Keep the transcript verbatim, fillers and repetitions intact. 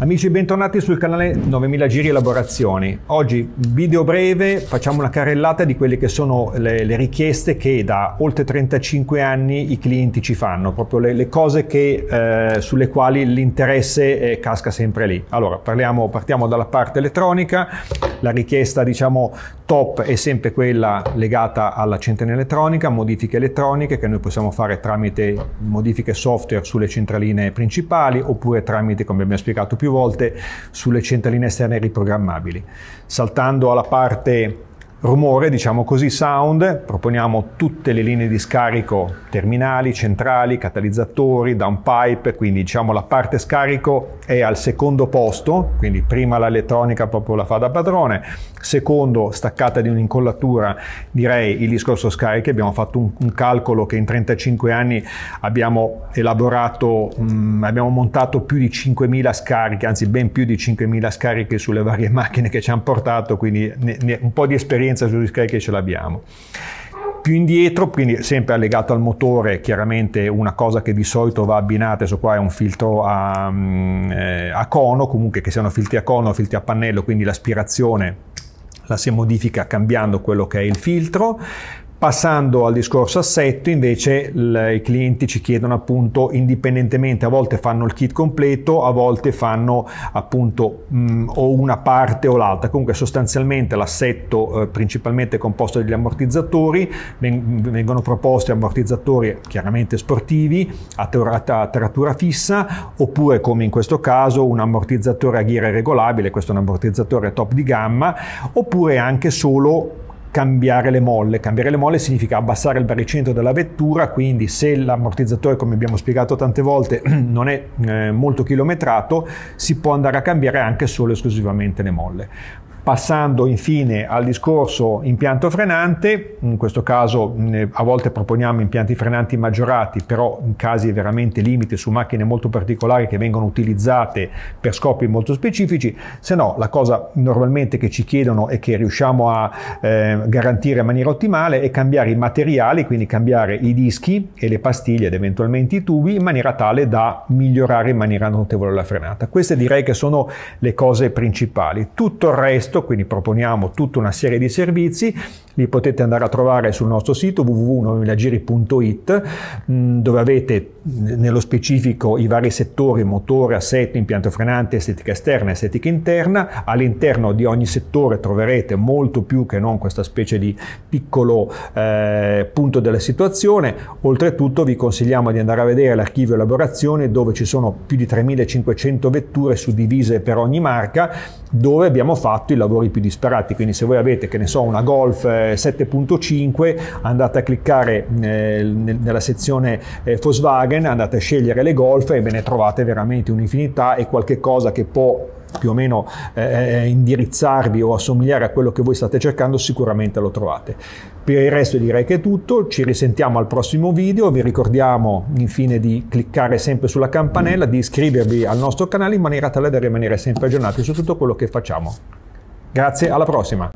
Amici, bentornati sul canale novemila Giri Elaborazioni. Oggi video breve, facciamo una carrellata di quelle che sono le, le richieste che da oltre trentacinque anni i clienti ci fanno, proprio le, le cose che, eh, sulle quali l'interesse eh, casca sempre lì. Allora, parliamo, partiamo dalla parte elettronica. La richiesta, diciamo, top è sempre quella legata alla centralina elettronica, modifiche elettroniche che noi possiamo fare tramite modifiche software sulle centraline principali oppure tramite, come abbiamo spiegato più volte, sulle centraline esterne riprogrammabili. Saltando alla parte rumore, diciamo così, sound, proponiamo tutte le linee di scarico terminali, centrali, catalizzatori, downpipe, quindi diciamo la parte scarico è al secondo posto, quindi prima l'elettronica proprio la fa da padrone, secondo staccata di un'incollatura direi il discorso scarichi. Abbiamo fatto un, un calcolo che in trentacinque anni abbiamo elaborato, mh, abbiamo montato più di cinquemila scariche, anzi ben più di cinquemila scariche sulle varie macchine che ci hanno portato, quindi ne, ne, un po' di esperienza sugli scarichi ce l'abbiamo. Più indietro, quindi sempre legato al motore, chiaramente una cosa che di solito va abbinata, adesso qua è un filtro a, eh, a cono, comunque che siano filtri a cono o filtri a pannello, quindi l'aspirazione la si modifica cambiando quello che è il filtro. Passando al discorso assetto, invece il, i clienti ci chiedono appunto indipendentemente, a volte fanno il kit completo, a volte fanno appunto mh, o una parte o l'altra. Comunque sostanzialmente l'assetto eh, principalmente composto dagli ammortizzatori, ven vengono proposti ammortizzatori chiaramente sportivi a taratura fissa, oppure come in questo caso un ammortizzatore a ghiera regolabile, questo è un ammortizzatore top di gamma, oppure anche solo cambiare le molle. Cambiare le molle significa abbassare il baricentro della vettura, quindi se l'ammortizzatore, come abbiamo spiegato tante volte, non è eh, molto chilometrato, si può andare a cambiare anche solo e esclusivamente le molle. Passando infine al discorso impianto frenante, in questo caso a volte proponiamo impianti frenanti maggiorati, però in casi veramente limite su macchine molto particolari che vengono utilizzate per scopi molto specifici. Se no, la cosa normalmente che ci chiedono e che riusciamo a eh, garantire in maniera ottimale è cambiare i materiali, quindi cambiare i dischi e le pastiglie ed eventualmente i tubi in maniera tale da migliorare in maniera notevole la frenata. Queste direi che sono le cose principali. Tutto il resto, quindi proponiamo tutta una serie di servizi, li potete andare a trovare sul nostro sito w w w punto novemila giri punto it, dove avete nello specifico i vari settori: motore, assetto, impianto frenante, estetica esterna, estetica interna. All'interno di ogni settore troverete molto più che non questa specie di piccolo eh, punto della situazione. Oltretutto vi consigliamo di andare a vedere l'archivio elaborazione, dove ci sono più di tremilacinquecento vetture suddivise per ogni marca, dove abbiamo fatto i lavori più disperati. Quindi se voi avete, che ne so, una Golf eh, sette punto cinque, andate a cliccare eh, nella sezione eh, Volkswagen, andate a scegliere le Golf e ve ne trovate veramente un'infinità, e qualche cosa che può più o meno eh, indirizzarvi o assomigliare a quello che voi state cercando sicuramente lo trovate. Per il resto direi che è tutto, ci risentiamo al prossimo video. Vi ricordiamo infine di cliccare sempre sulla campanella, di iscrivervi al nostro canale in maniera tale da rimanere sempre aggiornati su tutto quello che facciamo. Grazie, alla prossima!